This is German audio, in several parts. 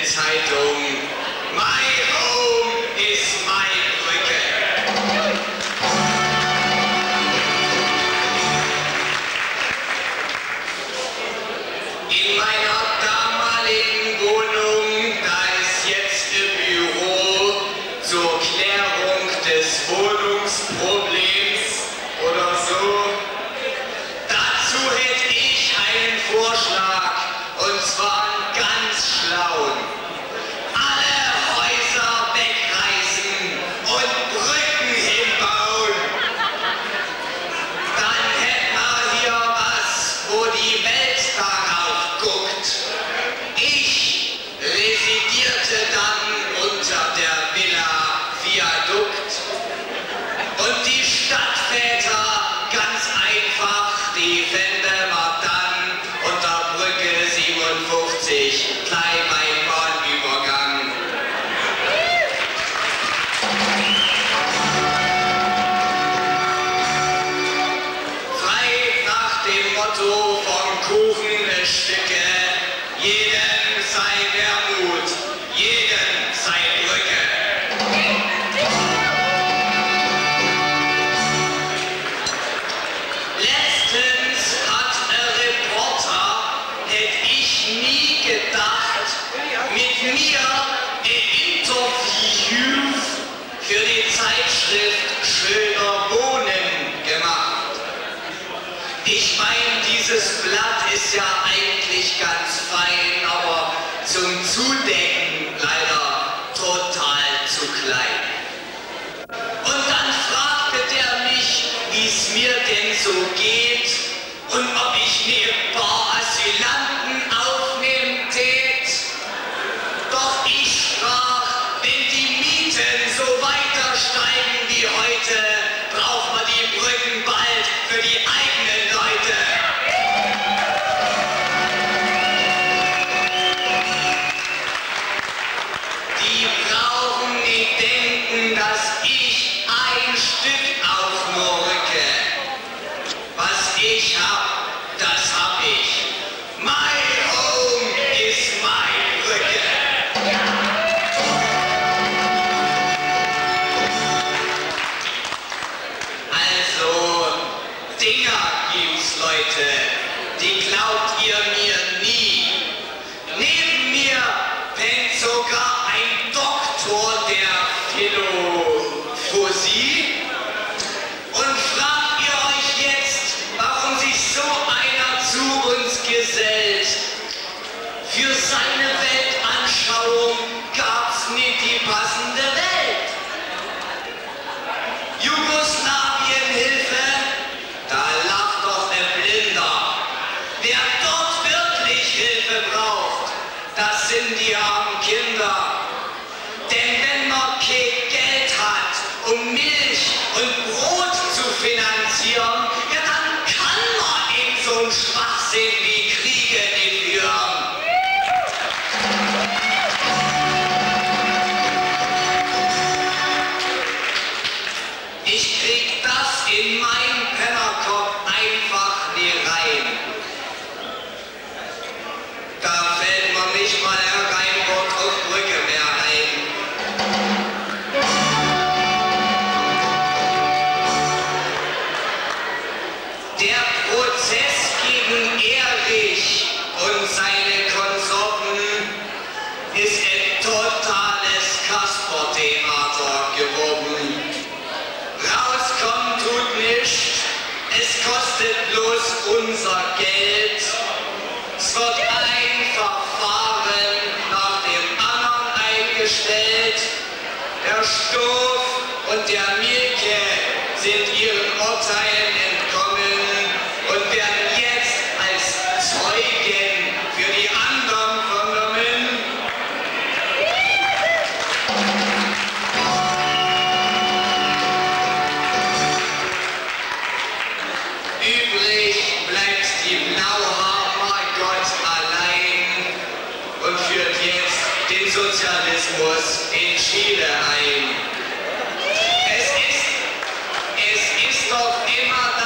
Zeitung. My home is my Brücke. In meiner damaligen Wohnung, da ist jetzt im Büro zur Klärung des Wohnungsproblems oder so. Dazu hätte ich einen Vorschlag, und zwar einen ganz schlauen. Alle Häuser wegreißen und Brücken hinbauen. Dann hätten wir hier was, wo die Welt darauf guckt. Ich residierte dann unter der Villa Viadukt und die Stadtväter ganz einfach, die fänden wir dann unter Brücke 57, gleich beim Bahnübergang. Frei nach dem Motto vom Kuchen eine Stücke, jedem sei der Mut, jedem sei Brücke. Letztens hat ein Reporter, hätte ich nie gedacht, mit mir ein Interview für die Zeitschrift Schöner Wohnen gemacht. Ich meine, dieses Blatt ist ja eigentlich ganz fein, aber zum Zudecken leider total zu klein. Und dann fragte der mich, wie es mir denn so geht und ob ich mir ein paar Asylanten aufnehmen tät. Doch ich sprach, wenn die Mieten so weiter steigen wie heute, braucht man die Brücken bald für die eigenen Leute. Die brauchen nicht denken, dass ich ein Stück auch nur rücke. Was ich hab, das hab ich. My home is my Brücke. Also, Dinger gibt's, Leute, die glaubt ihr mir nie. Neben mir pennt sogar ein Doktor der Philophosie. Und fragt ihr euch jetzt, warum sich so einer zu uns gesellt? Für seine Weltanschauung gab's nicht die passende Welt. Jugoslawien-Hilfe, da lacht doch ein Blinder. Wer dort wirklich Hilfe braucht, das sind die armen Kinder. Denn wenn man kein Geld hat, um Milch und Brot zu finanzieren, ja dann kann man in so einen Schwachsinn wie Kriege nicht führen. Ich krieg das in meinen Pennerkopf einfach nie rein. Da fällt man nicht mal kein Wort auf Brücke mehr ein. Der Prozess gegen Erich und seine Konsorten ist ein totales Kaspertheater geworden. Rauskommen tut nichts, es kostet bloß unser Geld. Es wird ein Verfahren nach dem anderen eingestellt. Der Stoff und der Mielke sind ihren Urteilen entkommen und werden jetzt als Zeugen für die anderen vernommen. Übrig bleibt die Blauhaar-Margot allein und führt jetzt den Sozialismus in Chile ein. Es ist doch immer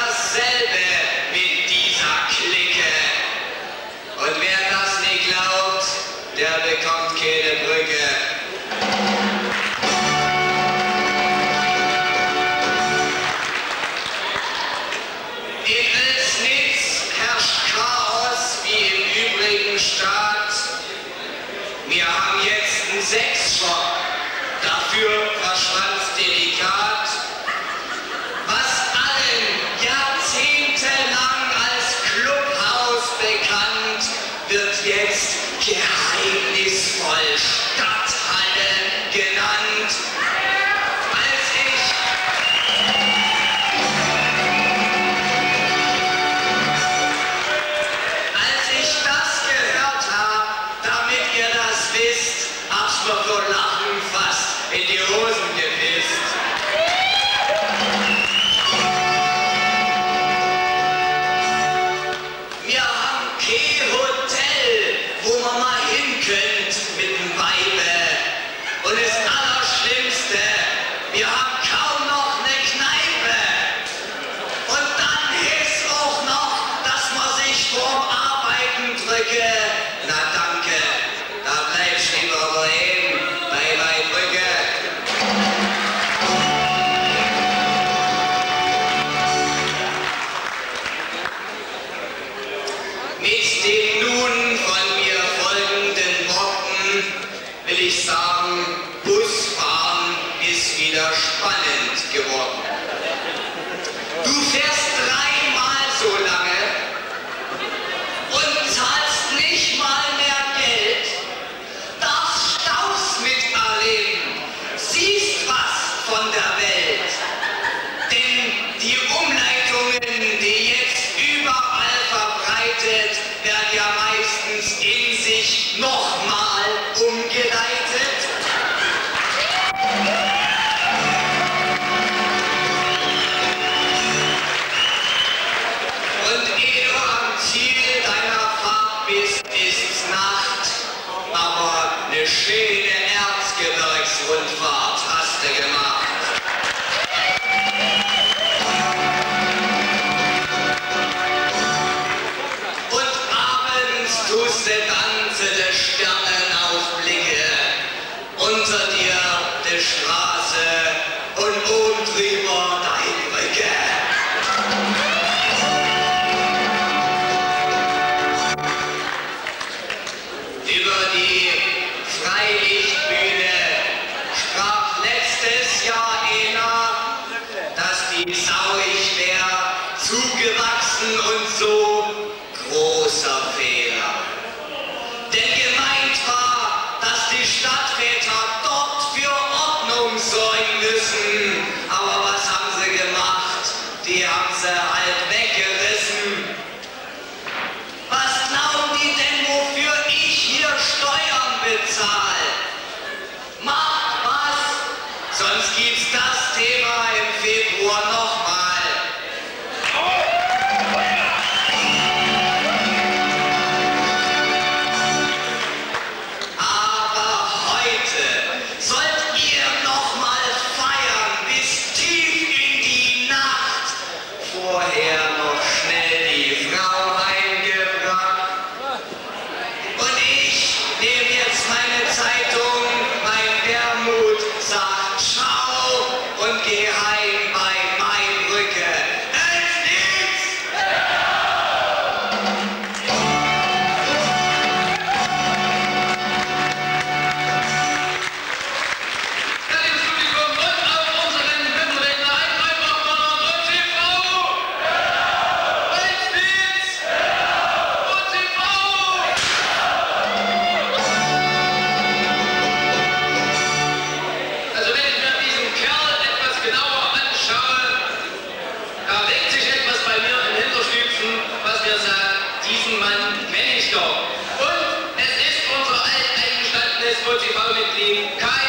Und es ist unser alteingestandenes OCV-Mitglied Kai